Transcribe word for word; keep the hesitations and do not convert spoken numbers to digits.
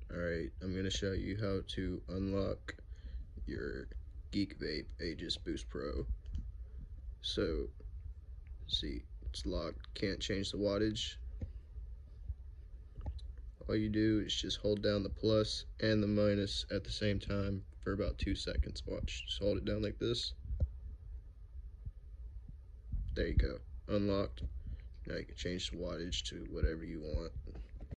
Alright, I'm going to show you how to unlock your Geek Vape Aegis Boost Pro. So, see, it's locked, can't change the wattage. All you do is just hold down the plus and the minus at the same time for about two seconds. Watch, just hold it down like this. There you go, unlocked. Now you can change the wattage to whatever you want.